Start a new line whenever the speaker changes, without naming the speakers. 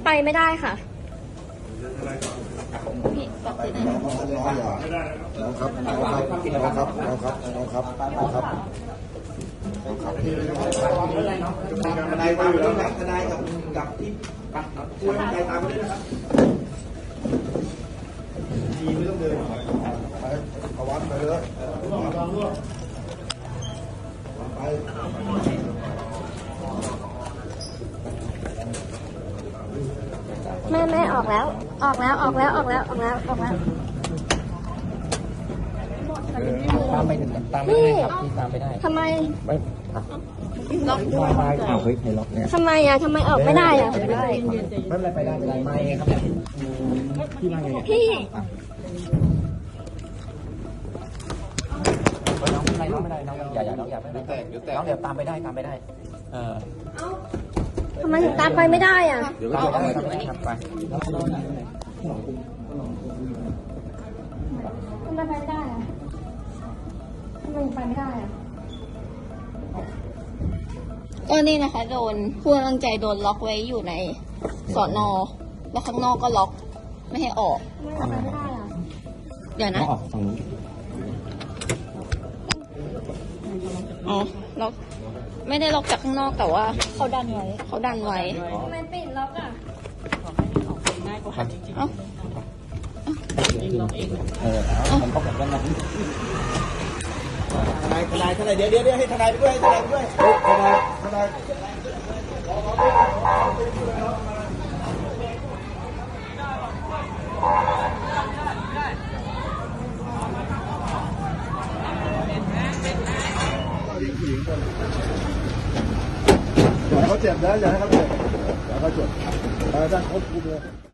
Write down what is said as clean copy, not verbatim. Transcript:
ไปไม่ได้ค่ะพี่ตัดสินไหน
น้องครับน้องครับน้องครับน้องครับน้องครับทนายตามไปด้วยนะทนายกับที่ช่วยทนายตามไปด้วยนะครับทีไม่ต้องเดินเอาวัดไปเลย
แม่ออกแล้วตาม
ไปถึงตามไม่ได้ครับที่ตามไม่ได้
ทำไม
ล็อกด้วยเอาเฮ้ยให้ล็อกเนี่ย
ทำไมออกไม่ได้
ไม่เป็นไรไปได้ไม่ครับพี่มาไง
พี่
น้องไม่ได้น้องอย่าน้องอย่าไม่ได้น้องเดี๋ยวตามไปได้
ทำไมถึงตามไปไม่ได้
เดี๋ยวเราไปครับไป
ทำไมไปไม่ได้ทำไมไปไม่ได้ก็นี่นะคะโดนผู้กำลังใจโดนล็อกไว้อยู่ในสน.แล้วข้างนอกก็ล็อกไม่ให้ออกไม่ได้เดี๋ยวนะ
ออกฝั่งนู้น
อ๋อล็อกไม่ได้ล็อกจากข้างนอกแต่ว่าเขาดันไว้ทำไมปิดล็อกเอ้า
ผมก็แบบนั้นนะ
ทนายเดี๋ยวให้ทนายไปด้วยทนายอย่าเขาเจ็บนะอย่าให้เขาเจ็บอย่าเขาเจ็บอาจารย์ครบคุมเลย